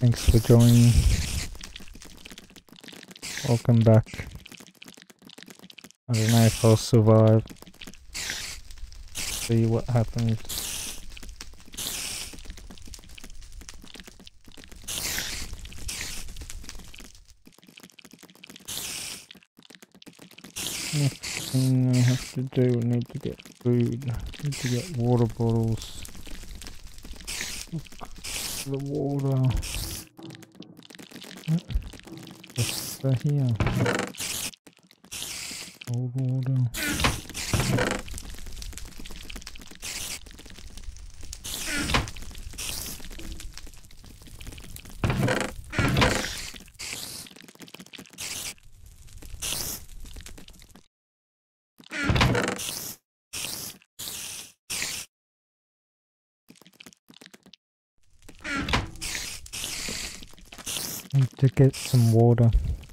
Thanks for joining. Welcome back. I don't know if I'll survive. See what happens. Next thing I have to do, I need to get food. I need to get water bottles. Look, the water. What's here? Cold water. Need to get some water.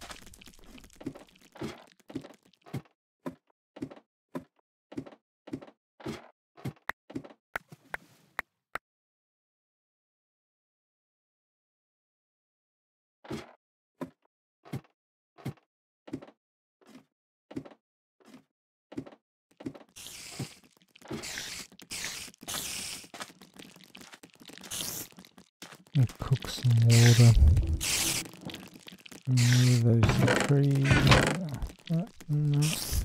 And cook some water. Those trees. No.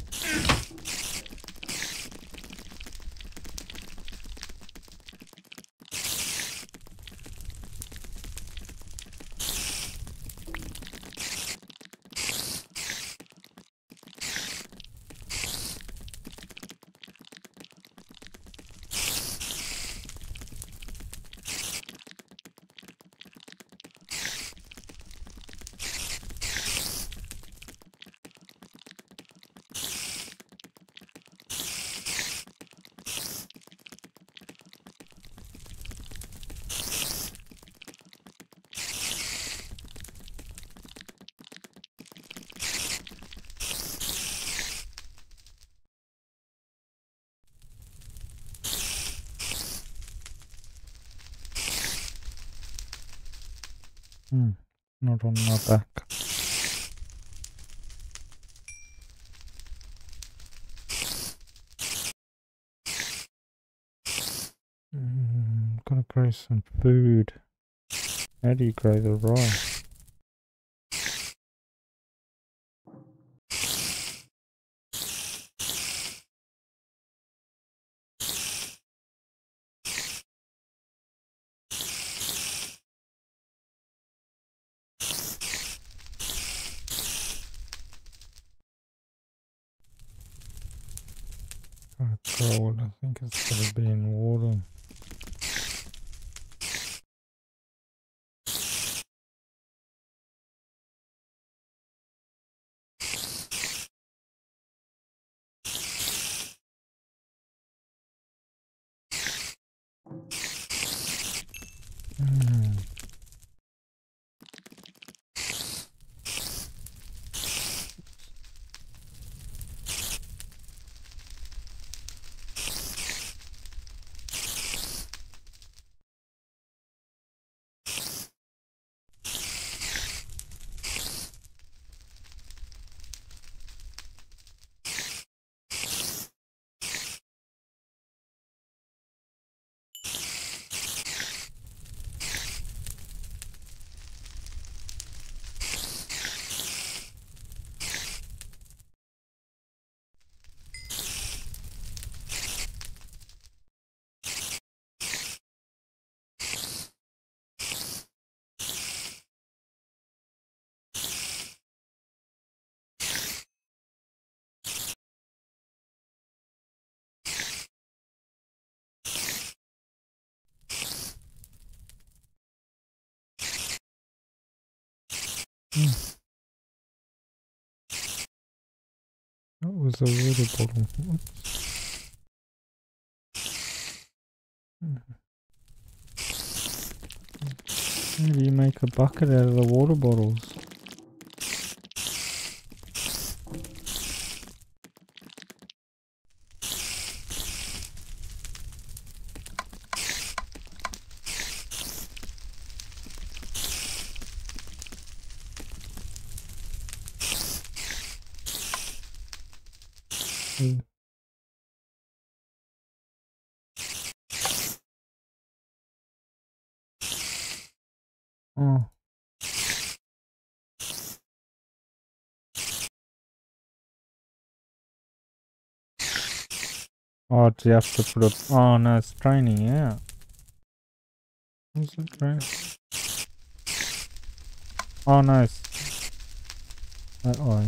Not on my back. Gotta grow some food. How do you grow the rice? Cold. I think it's gotta be in water. That was a water bottle. Whoops. How do you make a bucket out of the water bottles? Oh. Oh, do you have to put a... Oh no, it's draining out. Is it draining? Oh no, it's that way.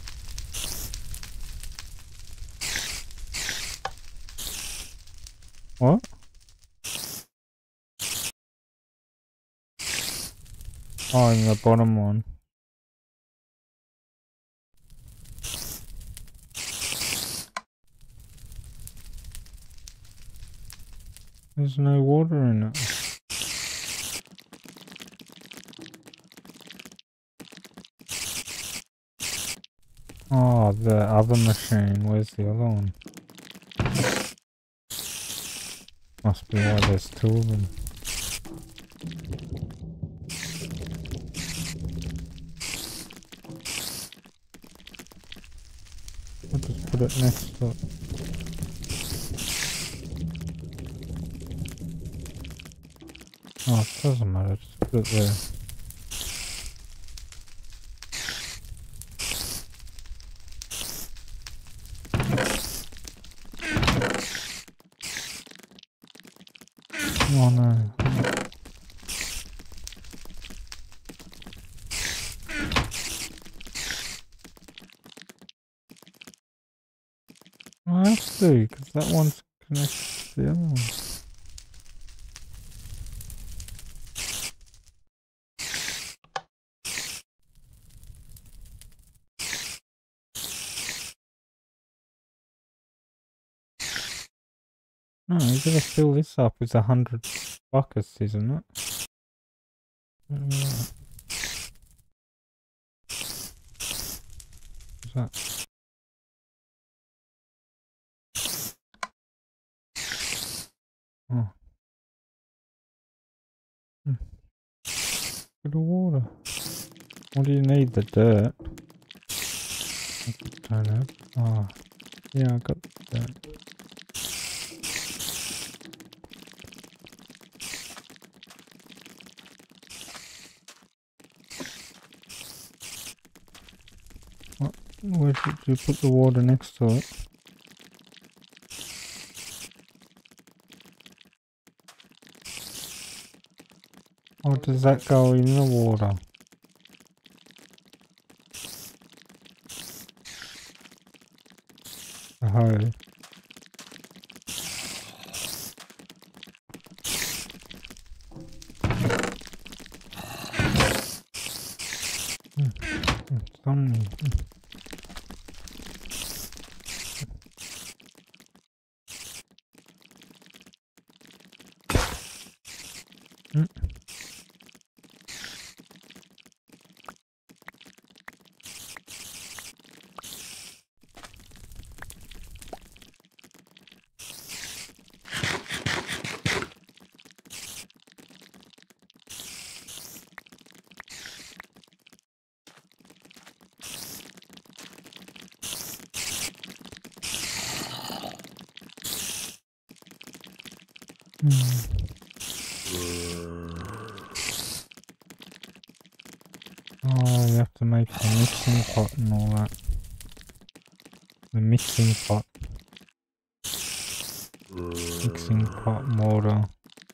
What? Oh, in the bottom one. There's no water in it. Oh, the other machine. Where's the other one? Must be why there's two of them. I'll just put it next to it. Oh, it doesn't matter. Just put it there. Oh no. I have to, because that one's connected to the other one. No, you gotta fill this up with 100 buckets, isn't it? What's that? Oh. Bit of water. What do you need? The dirt? I don't know. Oh, yeah, I got the dirt. What? Where did you put the water next to it? Or does that go in the water? The hose. It's on me. Oh, you have to make the mixing pot and all that. The mixing pot. Mixing pot mortar.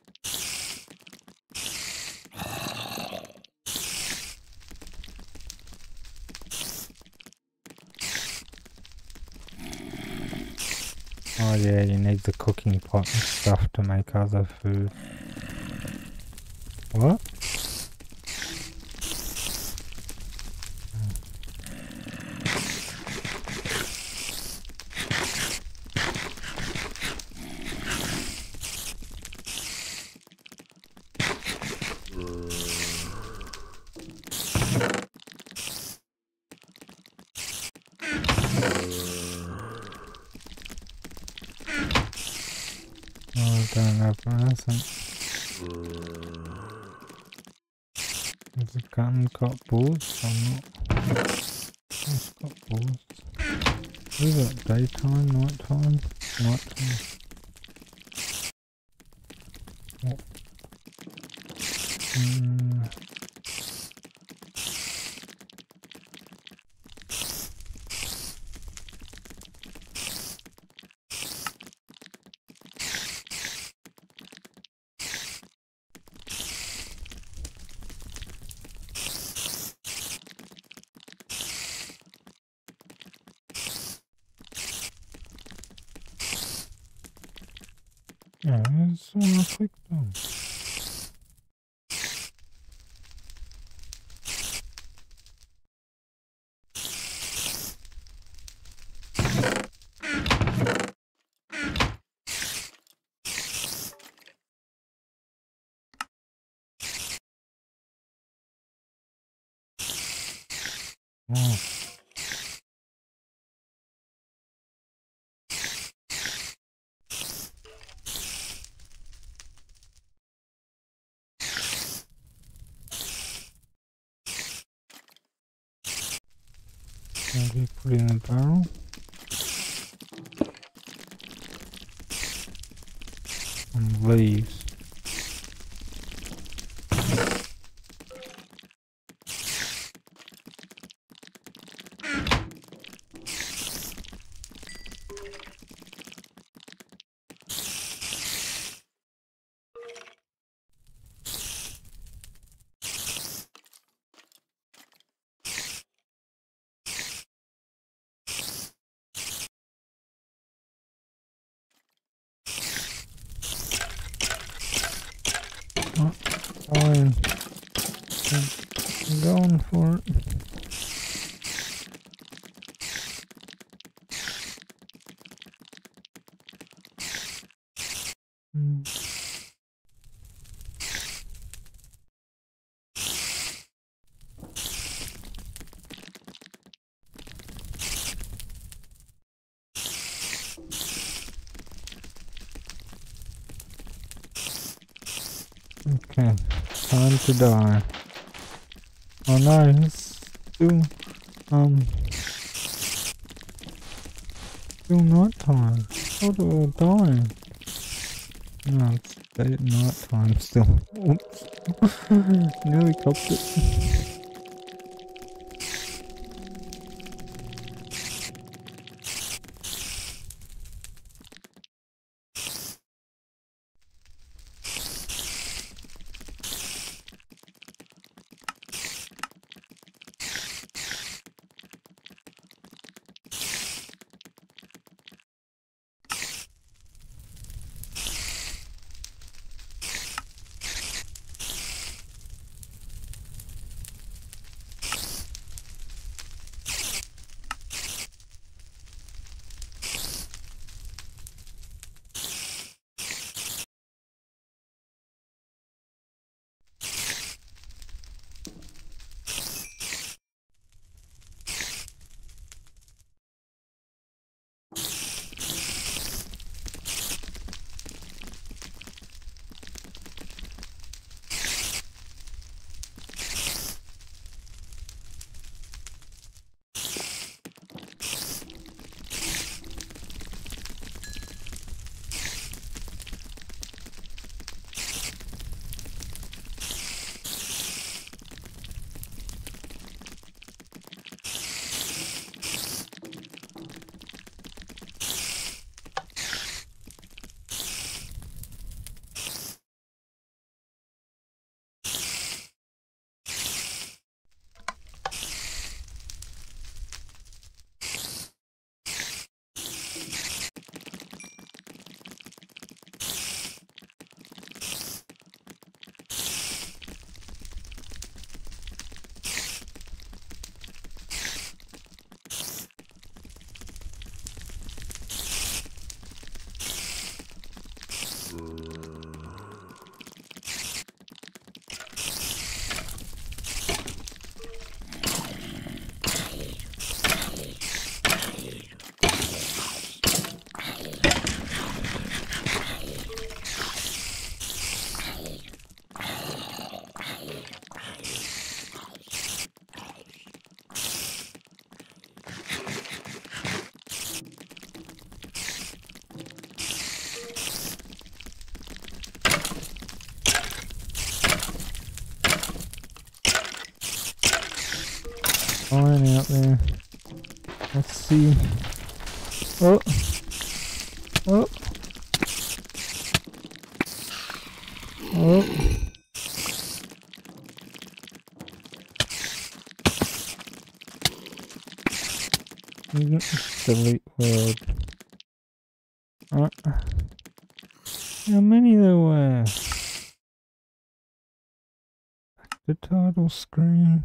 Oh yeah, you need the cooking pot and stuff to make other food. What? I don't have anything. Has the gun got bullets or not? It's got bullets. What is it? Daytime, nighttime, nighttime. Oh. Yeah, that's the one I clicked on. Oh. Maybe put it in a barrel. And leaves. Oh, fine. I'm going for it. Okay, time to die. Oh no, it's still night time. How do I die? No, it's day at night time still. Oops. Nearly copped it. fine out there. Let's see. Oh! Oh! Oh! Delete world. How many there were? The title screen.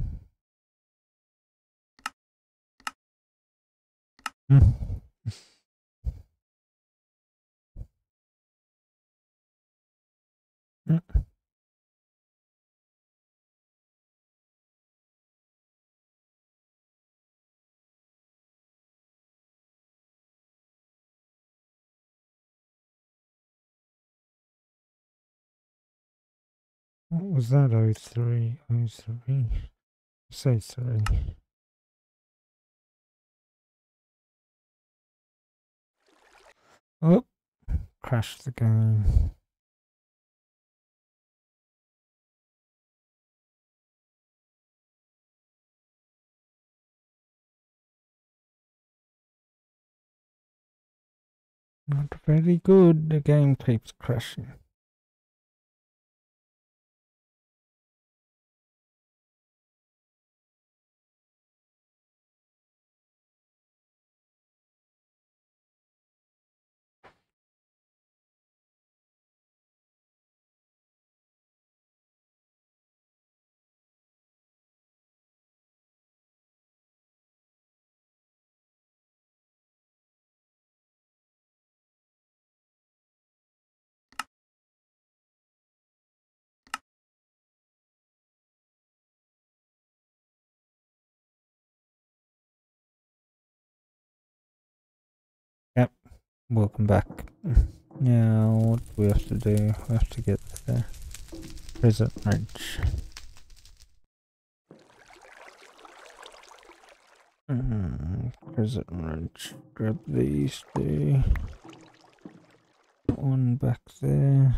What was that? 03? 03? Say 3. Oh! Crashed the game. Not very good. The game keeps crashing. Yep. Welcome back. Now, what do we have to do? We have to get the present wrench. Present wrench. Grab these two. Put one back there.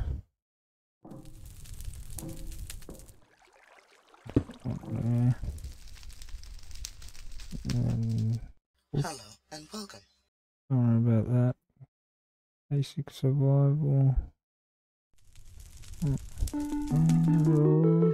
One there. And hello and welcome. don't worry about that. Basic survival. Rules.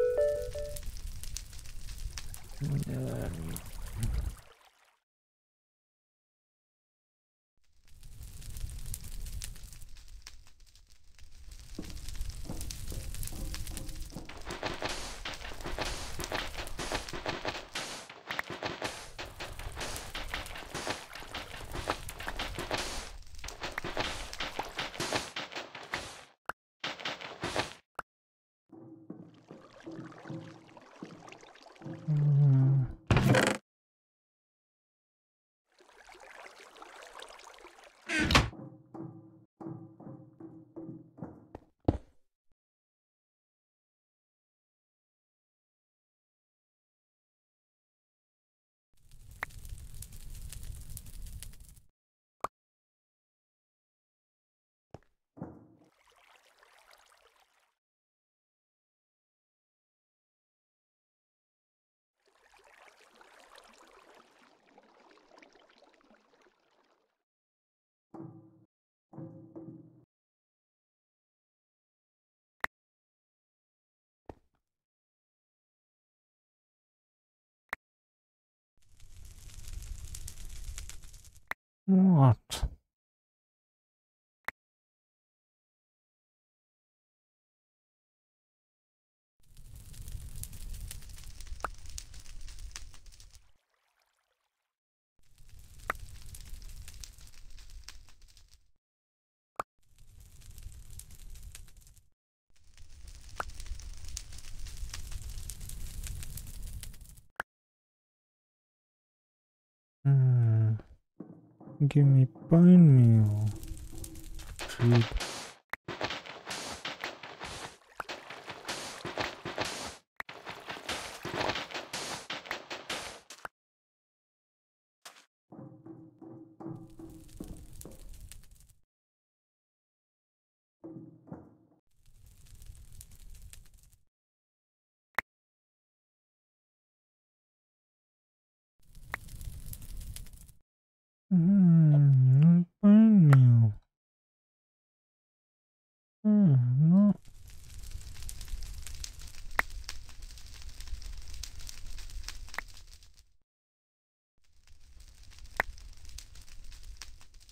What? Give me bone meal. Food.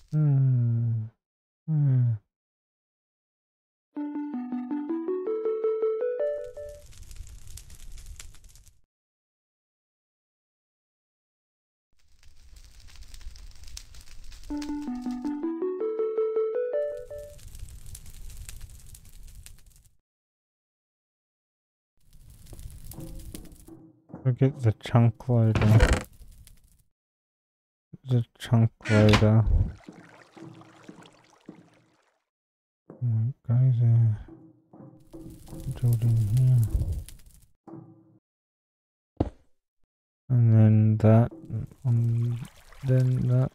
Hmm. Hmm. We'll get the chunk loader. The chunk loader. Oh, it goes there. Building here. And then that. Then that.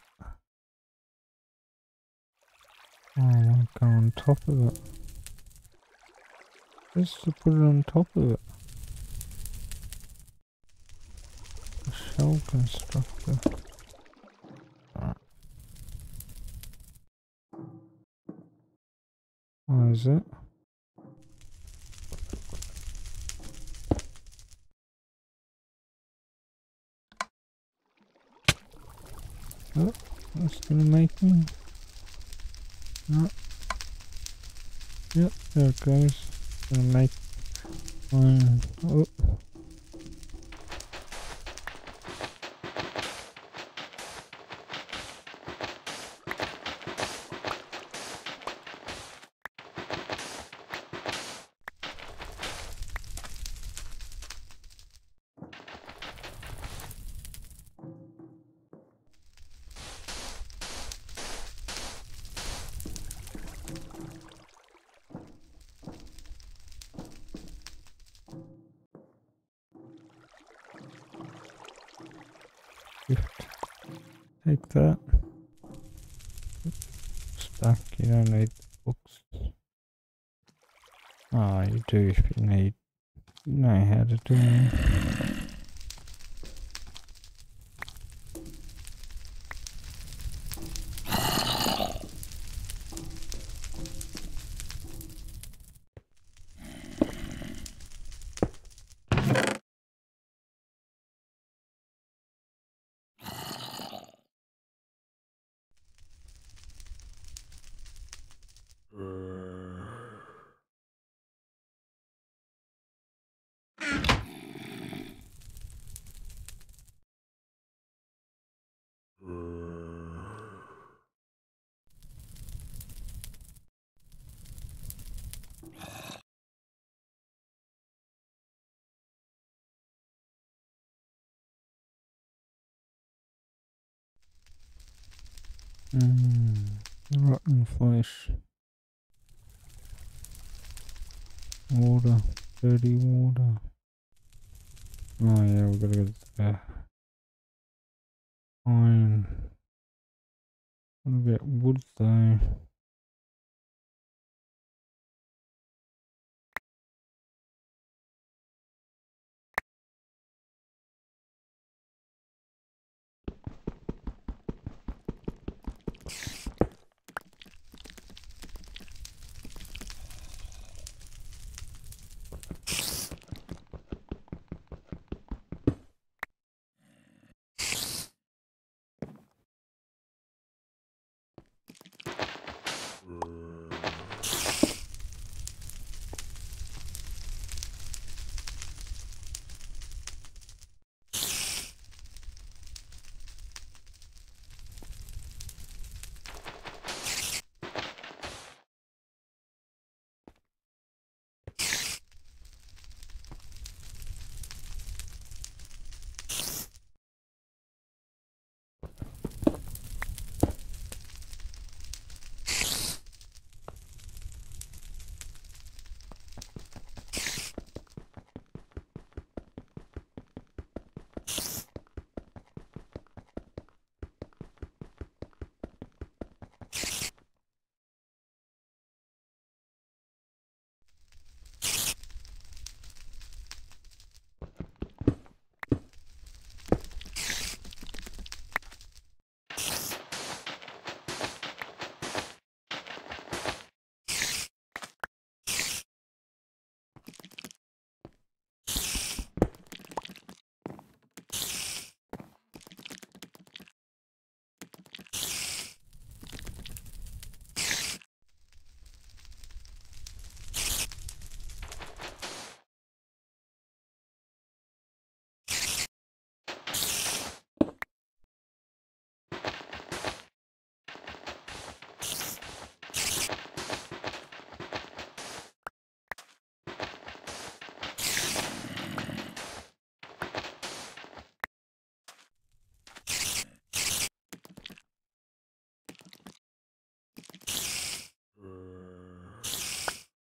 Oh, I want to go on top of it. Just to put it on top of it. A shell constructor. Alright. What is it? Oh, that's gonna make me. No. Yep, there it goes. Gonna make one. Oh. Take that. Stuck, you don't need the books. Oh, you do if you need. You know how to do them. Rotten flesh. Water. Dirty water. Oh yeah, we gotta get the iron. Gotta get wood though.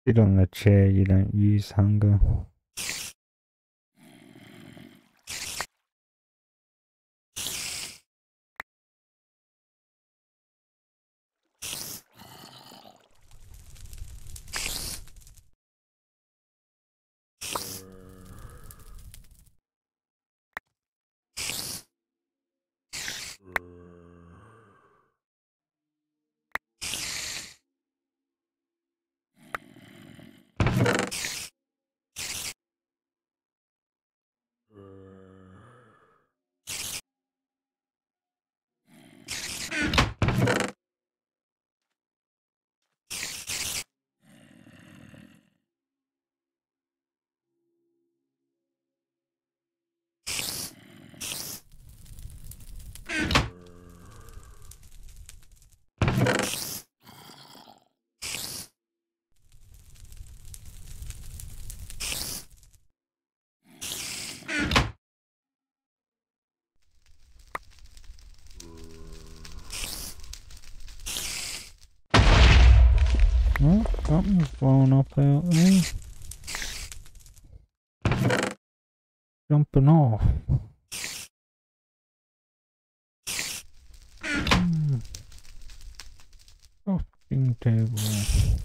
Sit on the chair, you don't use hunger. Oh, something's blown up out there. Jumping off. Crafting table.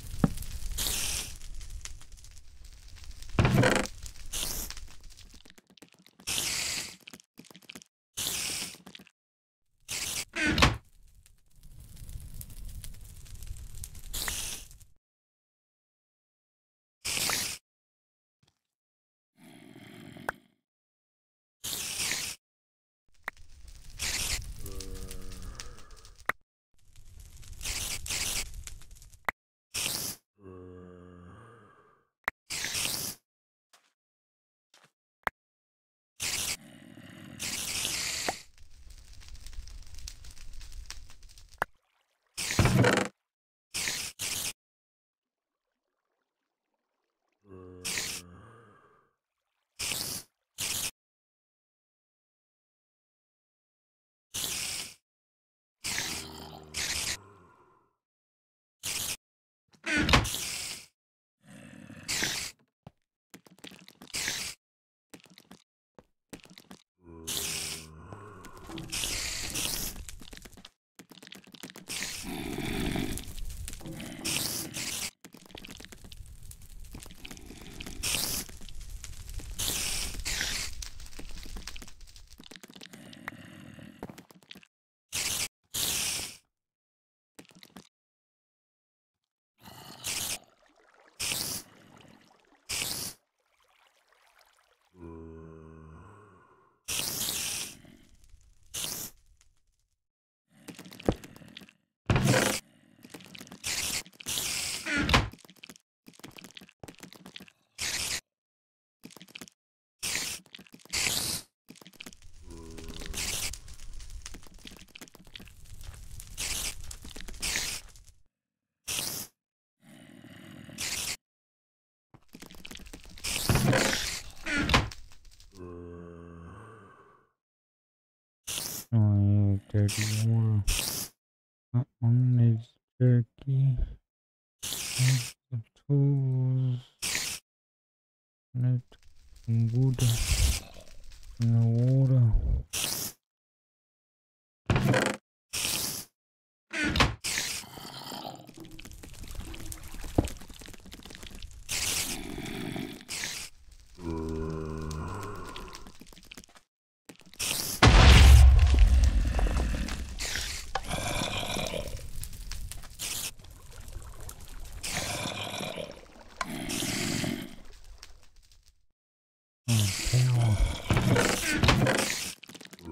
Oh, dirty water. That one needs jerky. Needs the tools. Need some wood in the water. Oh, power.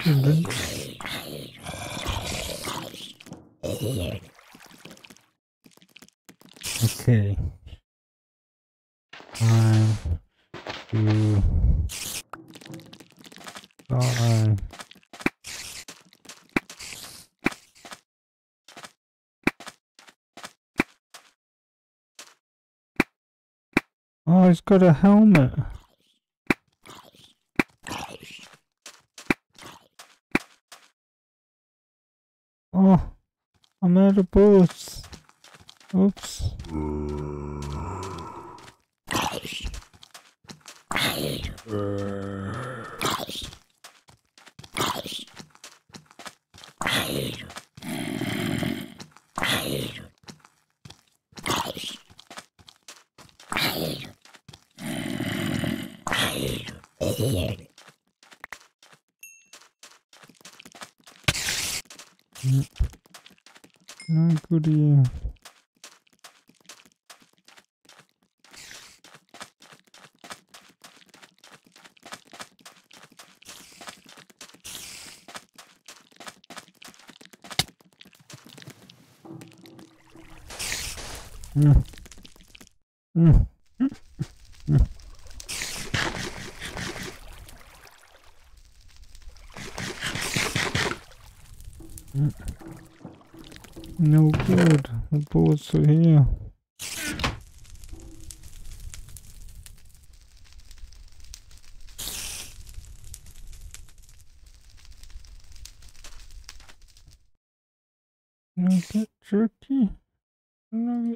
Okay. Time to die. Oh, he's got a helmet. Oh, I'm out of bullets. Oops. No good here. Mm. Mm. Mm. Mm. No good. The bullets are here. Can I get jerky? No.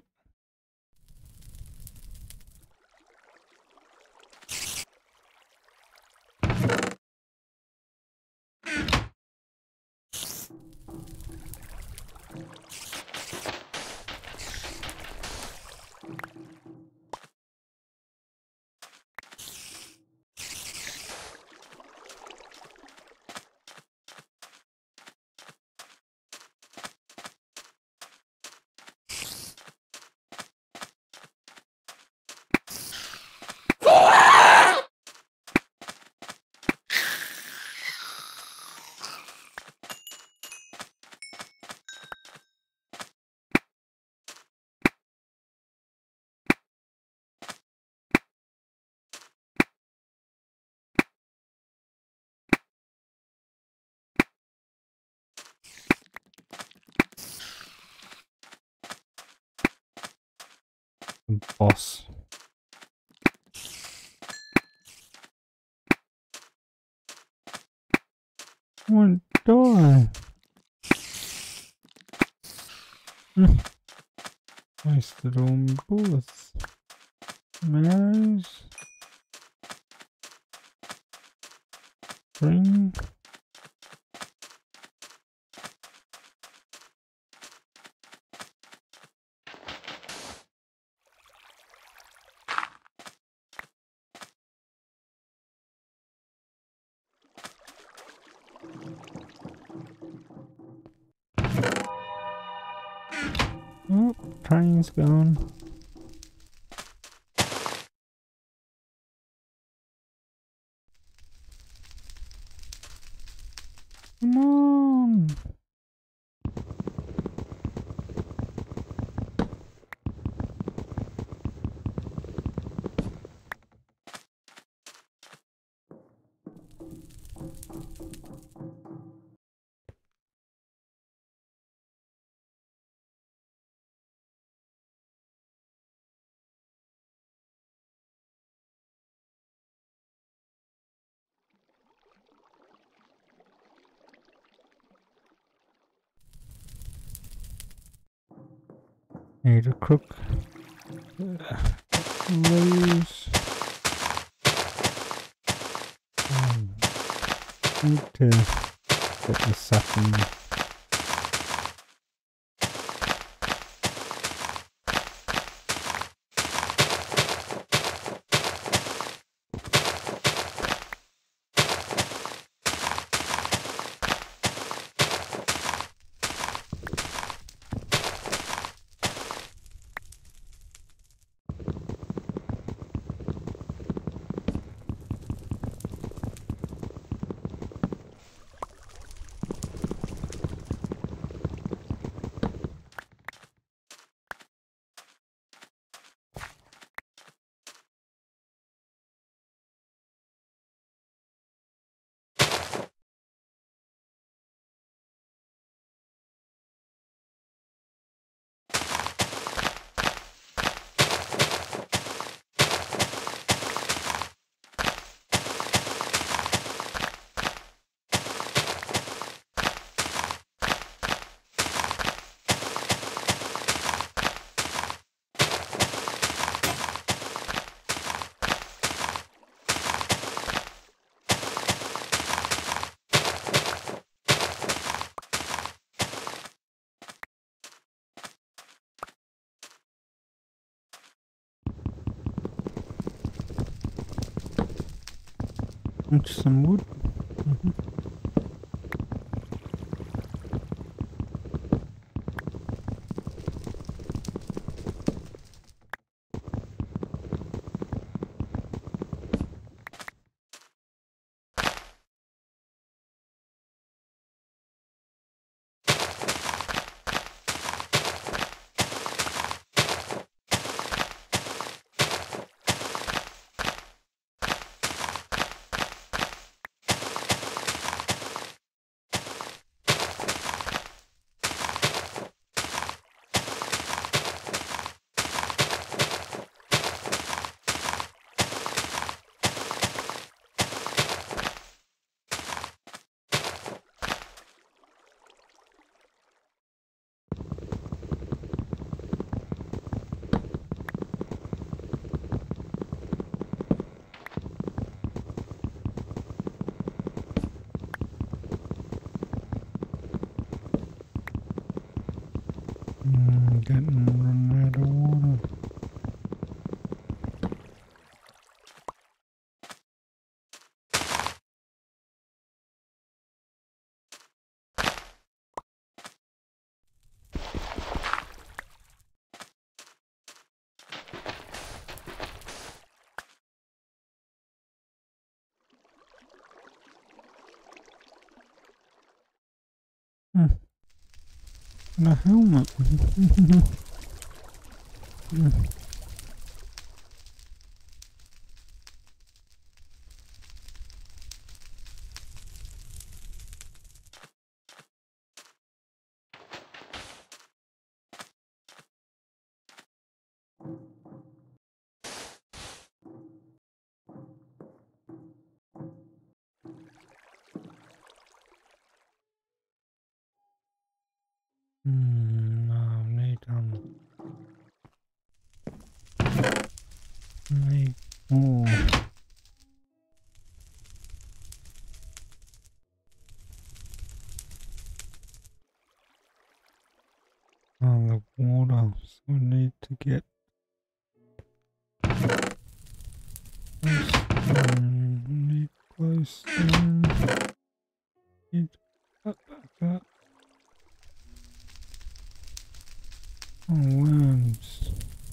Boss. I want to die. Wasted all my bullets. Marrows. Ring. Oh, train's gone. Come on. Need a cook. Lose. Need to get the second. And some wood. Getting run out of water. The helmet. No, need more. Oh, the water. So we need to get need close down. Need up, back up. Oh, worms.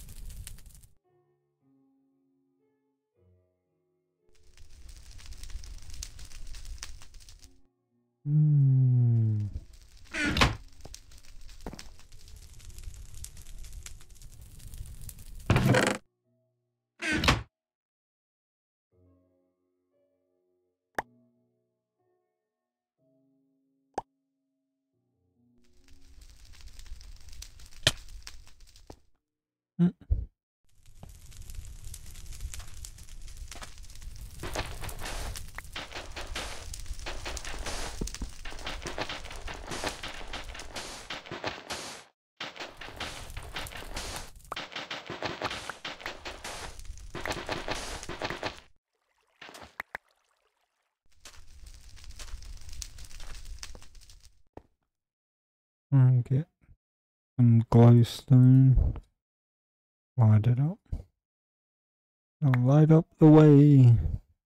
And get some glowstone. Light it up. I'll light up the way.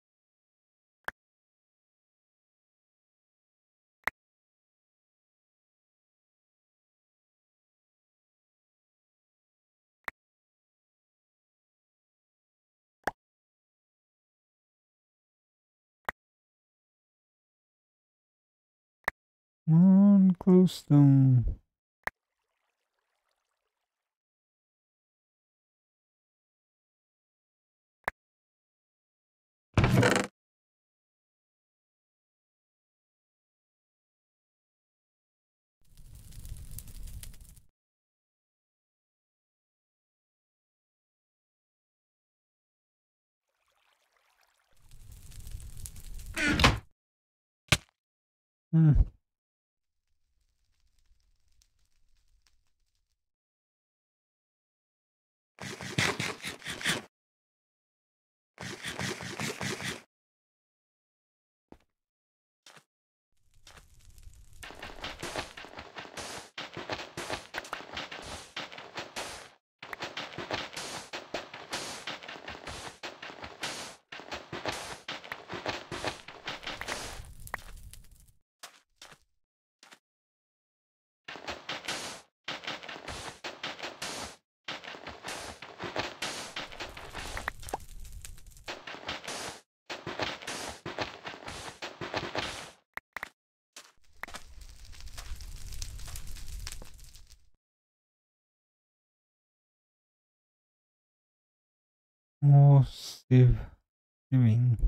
Come on, glowstone. More saving.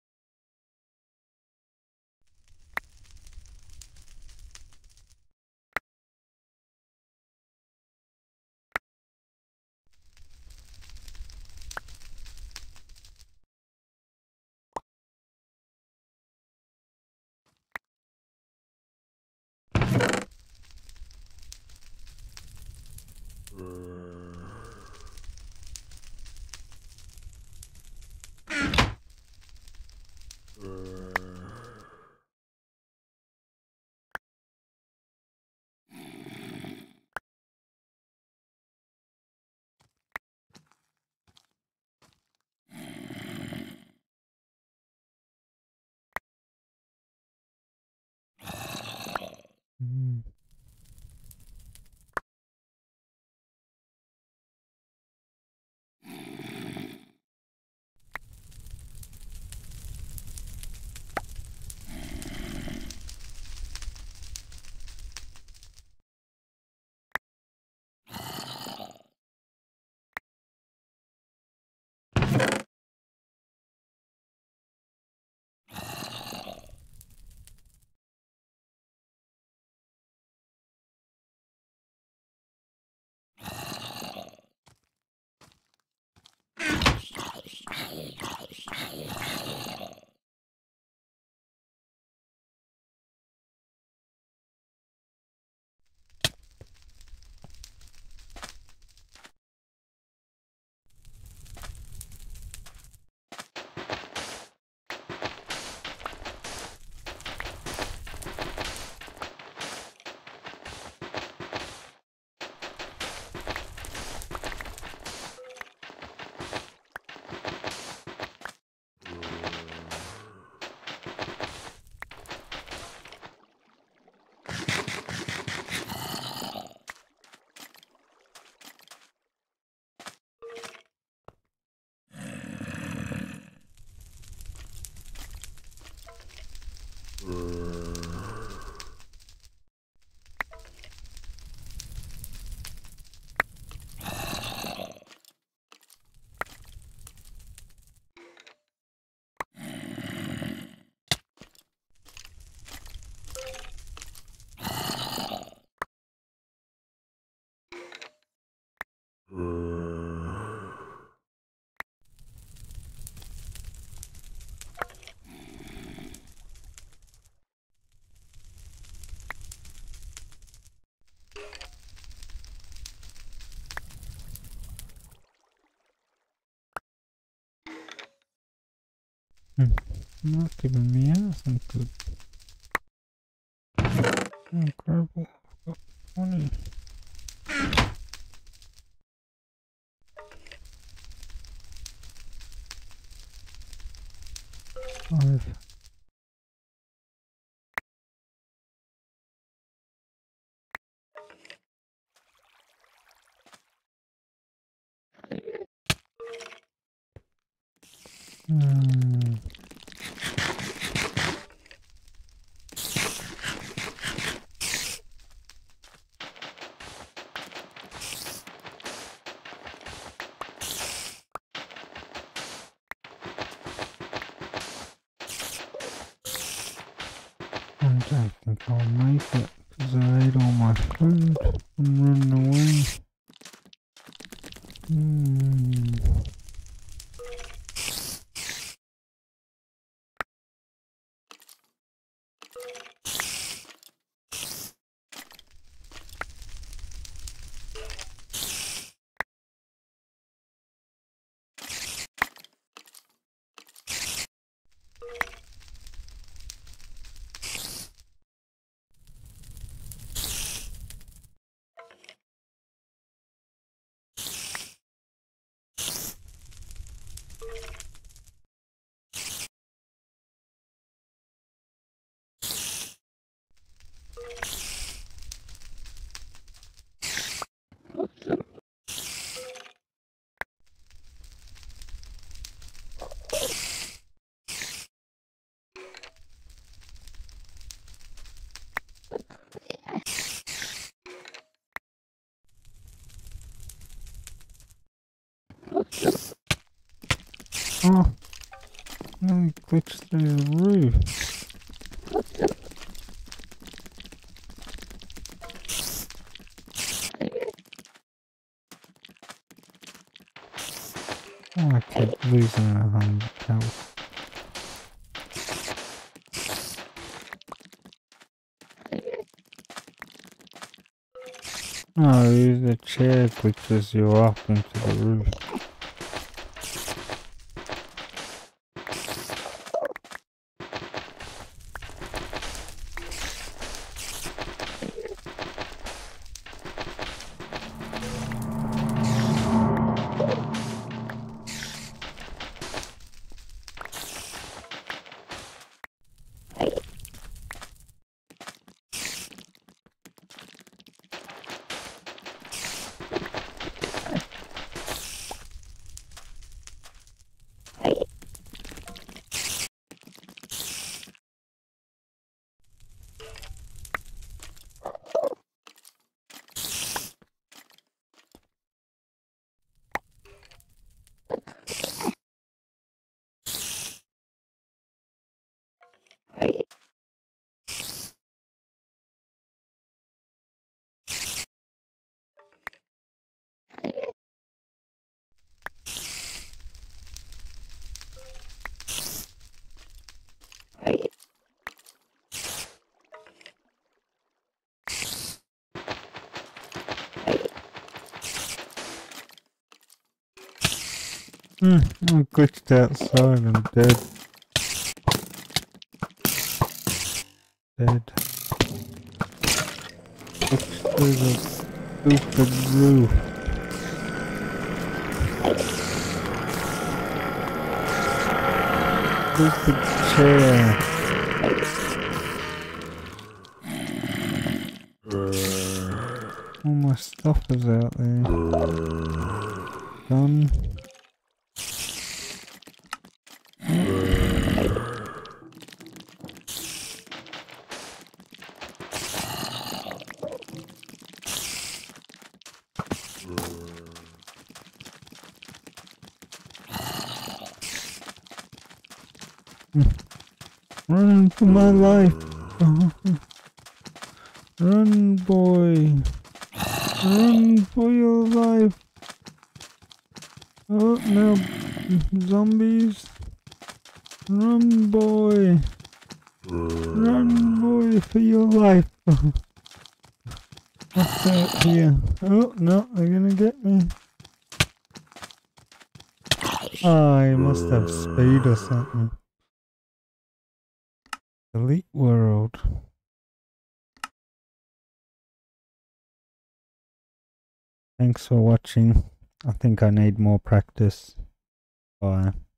Mm. Hmm. Not giving me anything good. Incredible. I've got 20. 5. Hmm. I don't think I'll make it because I ate all my food. I'm running away. Hmm. Oh, nearly glitched through the roof. Oh, I kept losing 100 health. No, the chair glitches you up into the roof. I'm glitched outside, I'm dead. Dead. Glitched through the stupid roof. Stupid chair. All my stuff is out there. Done. Run for my life. Run, boy. Run for your life. Oh, no. Zombies. Run, boy. Run, boy, for your life. What's out here? Oh, no, they're gonna get me. Oh, I must have speed or something. Elite world. Thanks for watching. I think I need more practice. Bye.